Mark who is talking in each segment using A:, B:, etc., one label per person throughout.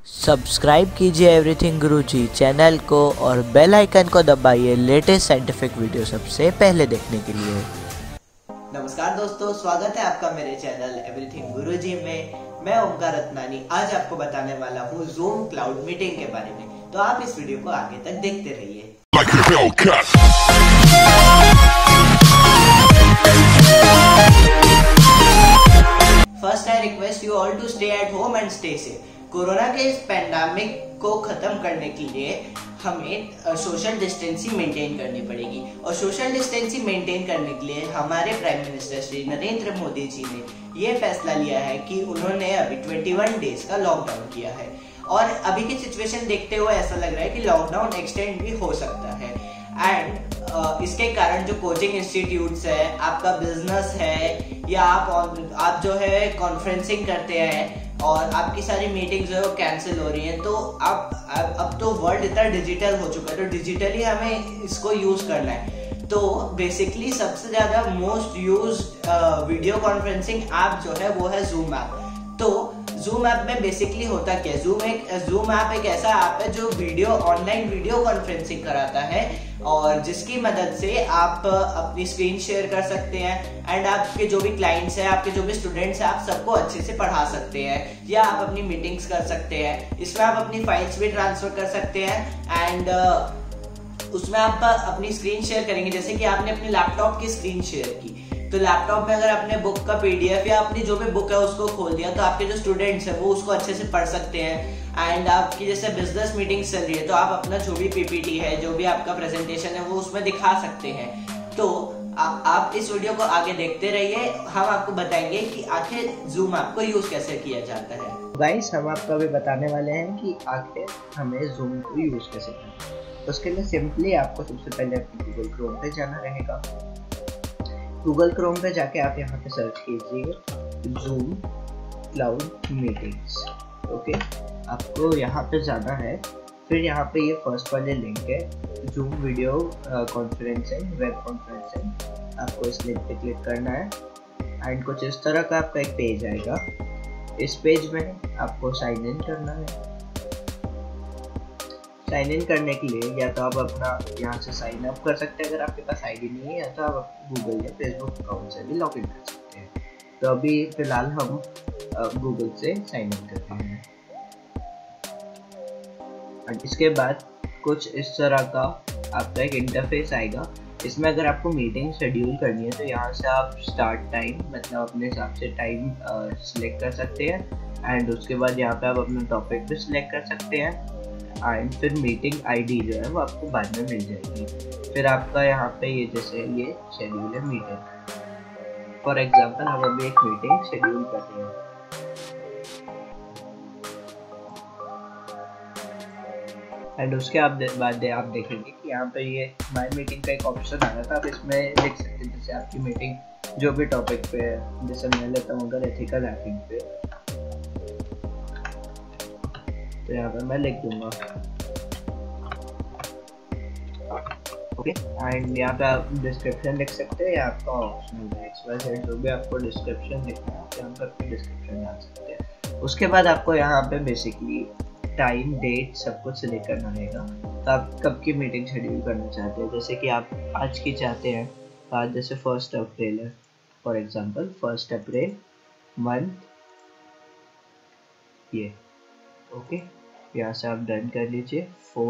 A: Subscribe कीजिए everything गुरुजी channel को और बेल आइकन को दबाइए लेटेस्ट साइंटिफिक वीडियो सबसे पहले देखने के लिए।
B: नमस्कार दोस्तों, स्वागत है आपका मेरे चैनल एवरीथिंग गुरुजी में। मैं ओमकार रत्नानी आज आपको बताने वाला हूँ जूम क्लाउड मीटिंग के बारे में, तो आप इस वीडियो को आगे तक देखते रहिए। First I request you all to stay at home and stay safe. Corona के इस पैंडेमिक को खत्म करने के लिए हमें सोशल डिस्टेंसिंग मेंटेन करनी पड़ेगी, और सोशल डिस्टेंसिंग मेंटेन करने के लिए हमारे प्राइम मिनिस्टर श्री नरेंद्र मोदी जी ने ये फैसला लिया है कि उन्होंने अभी 21 डेज का लॉकडाउन किया है। और अभी की सिचुएशन देखते हुए ऐसा लग रहा है कि लॉकडाउन एक्सटेंड भी हो सकता है। एंड इसके कारण जो कोचिंग इंस्टीट्यूट्स है, आपका बिजनेस है, या आप जो है कॉन्फ्रेंसिंग करते हैं और आपकी सारी मीटिंग्स जो है वो कैंसिल हो रही हैं, तो अब तो वर्ल्ड इतना डिजिटल हो चुका है, तो डिजिटली हमें इसको यूज करना है। तो बेसिकली सबसे ज्यादा most use video conferencing app जो है वो है जूम ऐप। तो जूम ऐप में बेसिकली होता क्या है, जूम ऐप एक ऐसा ऐप है जो ऑनलाइन वीडियो कॉन्फ्रेंसिंग कराता है, और जिसकी मदद से आप अपनी स्क्रीन शेयर कर सकते हैं एंड आपके जो भी क्लाइंट्स हैं, आपके जो भी स्टूडेंट्स हैं, आप सबको अच्छे से पढ़ा सकते हैं, या आप अपनी मीटिंग्स कर सकते हैं। इसमें आप अपनी फाइल्स भी ट्रांसफर कर सकते हैं एंड उसमें आप अपनी स्क्रीन शेयर करेंगे। जैसे कि आपने अपने लैपटॉप की स्क्रीन शेयर की, तो लैपटॉप में अगर आपने बुक का पीडीएफ या अपनी जो भी बुक है उसको खोल दिया, तो आपके जो स्टूडेंट्स हैं वो उसको अच्छे से पढ़ सकते हैं। एंड आपकी जैसे बिजनेस मीटिंग चल रही है, तो आप अपना जो भी पीपीटी है, जो भी आपका प्रेजेंटेशन है, वो उसमें दिखा सकते हैं। तो आप इस वीडियो को आगे देखते रहिए, हम आपको बताएंगे कि आखिर जूम ऐप को यूज कैसे किया जाता है।
C: गाइस, हम आपको अभी बताने वाले हैं कि आखिर हमें जूम को यूज कैसे करना है। उसके लिए सिंपली आपको सबसे पहले अपने गूगल क्रोम पे जाना रहेगा। गूगल क्रोम पे जाके आप यहाँ पे सर्च कीजिए जूम क्लाउड मीटिंग्स। ओके, आपको यहाँ पे जाना है, फिर यहाँ पे ये फर्स्ट वाले लिंक है Zoom video conferencing web conferencing. आपको इस लिंक पे क्लिक करना है एंड कुछ इस तरह का आपका एक पेज आएगा। इस पेज में आपको साइन इन करना है। साइन इन करने के लिए या तो आप अपना यहाँ से साइन अप कर सकते हैं, अगर आपके पास आईडी नहीं है, या तो आप गूगल या फेसबुक अकाउंट से भी लॉग इन कर सकते हैं। तो अभी फिलहाल हम गूगल से साइन इन करते हैं। और इसके बाद कुछ इस तरह का आपका एक इंटरफेस आएगा। इसमें अगर आपको मीटिंग शेड्यूल करनी है, तो यहाँ से आप स्टार्ट टाइम मतलब अपने हिसाब से टाइम सिलेक्ट कर सकते हैं एंड उसके बाद यहाँ पे आप अपना टॉपिक भी सिलेक्ट कर सकते हैं एंड फिर मीटिंग आईडी जो है वो आपको बाद में मिल जाएगी। फिर आपका यहाँ पे ये जैसे ये शेड्यूल है मीटिंग, फॉर एग्जांपल हम अभी एक मीटिंग शेड्यूल कर रहे हैं। एंड उसके बाद आप देखेंगे कि यहाँ पे ये माय मीटिंग का एक ऑप्शन आ रहा था, आप इसमें लिख सकते हैं जैसे आपकी मीटिंग जो भी टॉपिक पे है। जैसे मैं लेता हूँ अगर एथिकल हैकिंग पे, तो यहाँ पर मैं लिख दूंगा ओके। एंड यहाँ पे आप डिस्क्रिप्शन लिख सकते हैं, या आपका ऑप्शनल है XYZ जो भी आपको डिस्क्रिप्शन लिखना है, यहाँ पर अपनी डिस्क्रिप्शन डाल सकते हैं। उसके बाद आपको यहाँ पे बेसिकली टाइम डेट सब कुछ सिलेक्ट करना रहेगा। तो आप कब की मीटिंग शेड्यूल करना चाहते हैं, जैसे कि आप आज की चाहते हैं, आज जैसे 1 अप्रैल है फॉर एग्जांपल, 1 अप्रैल मंथ ये ओके। यहाँ से आप डन कर लीजिए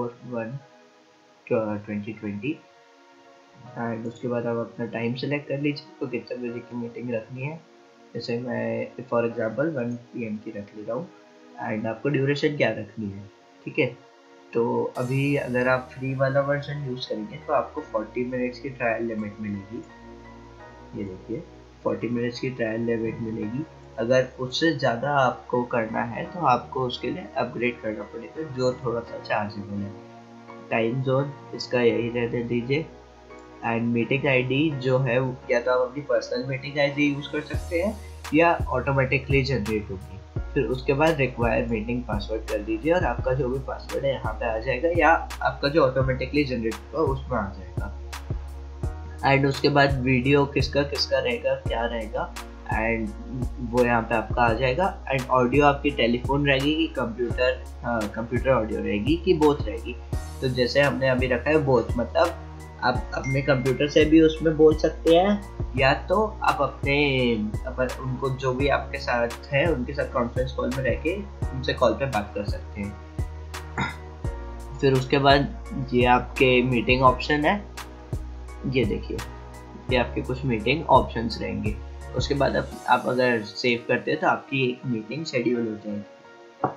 C: 4/1/2020 एंड उसके बाद आप अपना टाइम सेलेक्ट कर लीजिए, तो कितने बजे की मीटिंग रखनी है। जैसे मैं फॉर एग्जांपल 1 PM की रख ले रहा हूँ एंड आपको ड्यूरेशन क्या रखनी है, ठीक है। तो अभी अगर आप फ्री वाला वर्जन यूज़ करेंगे तो आपको 40 मिनट्स की ट्रायल लिमिट मिलेगी। ये देखिए 40 मिनट्स की ट्रायल लिमिट मिलेगी। अगर उससे ज़्यादा आपको करना है तो आपको उसके लिए अपग्रेड करना पड़ेगा, जो थोड़ा सा चार्जेबल है। टाइम जोन इसका यही रहने दीजिए एंड मीटिंग आईडी जो है या तो आप अपनी पर्सनल मीटिंग आईडी यूज़ कर सकते हैं या ऑटोमेटिकली जनरेट होगी। फिर उसके बाद रिक्वायर मीटिंग पासवर्ड कर दीजिए और आपका जो भी पासवर्ड है यहाँ पे आ जाएगा, या आपका जो ऑटोमेटिकली जनरेट होगा उसमें आ जाएगा। एंड उसके बाद वीडियो किसका रहेगा, क्या रहेगा, एंड वो यहाँ पे आपका आ जाएगा। एंड ऑडियो आपकी टेलीफोन रहेगी कि कंप्यूटर ऑडियो रहेगी कि बोथ रहेगी। तो जैसे हमने अभी रखा है बोथ, मतलब आप अपने कंप्यूटर से भी उसमें बोल सकते हैं, या तो आप उनको जो भी आपके साथ है उनके साथ कॉन्फ्रेंस कॉल में रह के उनसे कॉल पे बात कर सकते हैं। फिर उसके बाद ये आपके मीटिंग ऑप्शन है, ये देखिए ये आपके कुछ मीटिंग ऑप्शंस रहेंगे। उसके बाद आप अगर सेव करते हैं तो आपकी एक मीटिंग शेड्यूल हो जाएगी।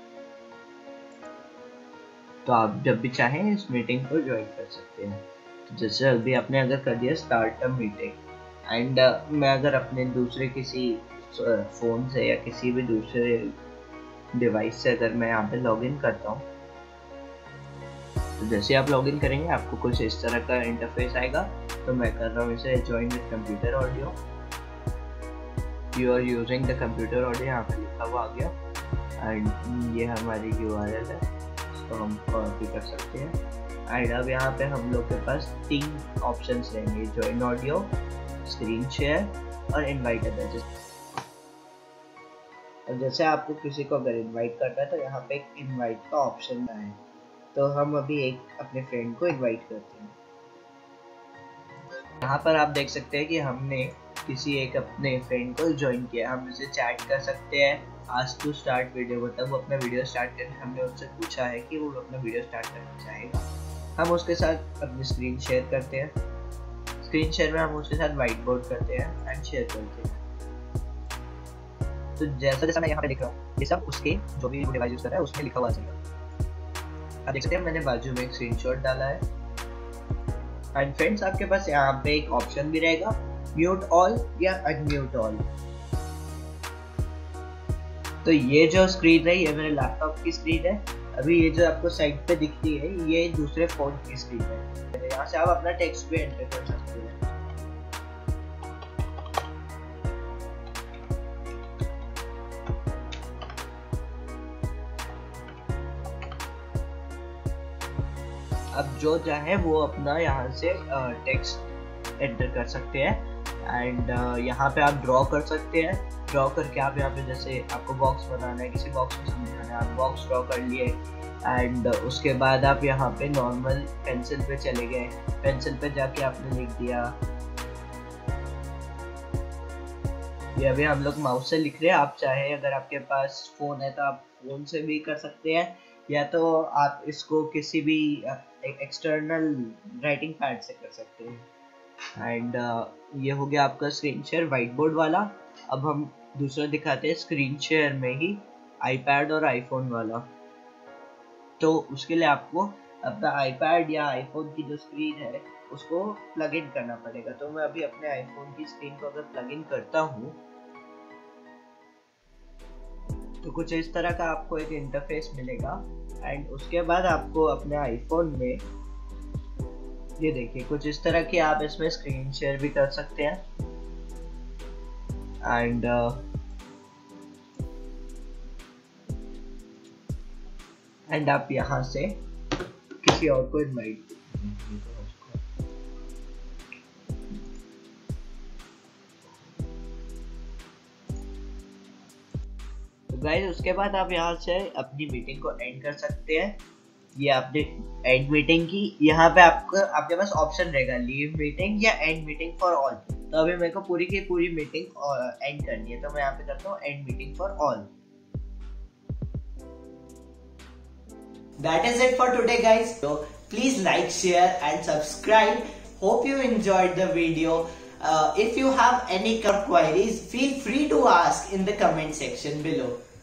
C: तो आप जब भी चाहें इस मीटिंग को ज्वाइन कर सकते हैं। तो जैसे अभी आपने अगर कर दिया स्टार्ट अ मीटिंग, एंड मैं अगर अपने दूसरे किसी फ़ोन से या किसी भी दूसरे डिवाइस से अगर मैं यहाँ पे लॉगिन करता हूँ, तो जैसे आप लॉगिन करेंगे आपको कुछ इस तरह का इंटरफेस आएगा। तो मैं कर रहा हूँ इसे join with computer audio, you are using the computer audio, यहाँ पे लिखा हुआ आ गया। एंड ये हमारी URL है, इसको हम कॉपी कर सकते हैं। एंड अब यहाँ पे हम लोग के पास 3 ऑप्शंस रहेंगे, ज्वाइन ऑडियो, स्क्रीन शेयर और इनवाइट अदर्स। और जैसे आपको किसी को अगर इनवाइट करना है तो यहाँ पे एक इनवाइट का ऑप्शन है। तो हम अभी एक अपने फ्रेंड को इनवाइट करते हैं। यहाँ पर आप देख सकते हैं कि हमने किसी एक अपने फ्रेंड को ज्वाइन किया। हम उसे चैट कर सकते हैं, आज टू स्टार्ट वीडियो, मतलब वो अपना वीडियो स्टार्ट करके हमने उससे पूछा है कि वो अपना वीडियो स्टार्ट करना चाहेगा। हम उसके साथ अपनी स्क्रीन शेयर करते हैं। स्क्रीन शेयर में हम उसके साथ व्हाइट बोर्ड करते हैं एंड शेयर करते हैं। तो जैसा जैसा मैं यहाँ पे लिख रहा हूँ ये सब उसके जो भी डिवाइस यूज कर रहा है उसमें लिखा हुआ है। आप देख सकते हैं मैंने बाजू में एक स्क्रीनशॉट डाला है। एंड फ्रेंड्स आपके पास यहाँ पे एक ऑप्शन भी रहेगा, म्यूट ऑल या अनम्यूट ऑल। तो ये जो स्क्रीन है ये मेरे लैपटॉप की स्क्रीन है। अभी ये जो आपको साइड पे दिखती है ये दूसरे फोन की स्क्रीन है। यहाँ से आप अपना टेक्स्ट भी एंटर कर सकते हैं। अब जो चाहे वो अपना यहाँ से टेक्स्ट एंटर कर सकते हैं। एंड यहाँ पे आप ड्रॉ कर सकते हैं। ड्रॉ करके आप यहाँ पे जैसे आपको बॉक्स बनाना है, किसी बॉक्स को समझाना है, आप बॉक्स ड्रॉ कर लिए। एंड उसके बाद आप यहाँ पे नॉर्मल पेंसिल पे चले गए, पेंसिल पे जाके आपने लिख दिया। ये अभी हम लोग माउस से लिख रहे हैं। आप चाहे अगर आपके पास फ़ोन है तो आप फ़ोन से भी कर सकते हैं, या तो आप इसको किसी भी एक्सटर्नल राइटिंग पैड से कर सकते हैं। एंड ये हो गया आपका स्क्रीन शेयर व्हाइट बोर्ड वाला। अब हम दूसरा दिखाते हैं स्क्रीन शेयर में ही आईपैड और आईफोन वाला। तो उसके लिए आपको अपना आईपैड या आईफोन की जो स्क्रीन है उसको प्लग इन करना पड़ेगा। तो मैं अभी अपने आईफोन की स्क्रीन को अगर प्लग इन करता हूँ तो कुछ इस तरह का आपको एक इंटरफेस मिलेगा। एंड उसके बाद आपको अपने आईफोन में ये देखिए कुछ इस तरह की आप इसमें स्क्रीन शेयर भी कर सकते हैं। एंड आप यहाँ से किसी और को इनवाइट गाइस। उसके बाद आप यहाँ से अपनी मीटिंग को एंड कर सकते हैं। ये आपने एंड मीटिंग की, यहाँ पे आपके पास ऑप्शन रहेगा लीव मीटिंग या एंड मीटिंग फॉर ऑल। तो अभी मेरे को पूरी की पूरी मीटिंग एंड करनी है, तो मैं यहाँ पे करता हूँ end meeting for all.
B: That is it for today guys. So please like, share and subscribe. Hope you enjoyed the video. If you have any queries, feel free to ask in the comment section below.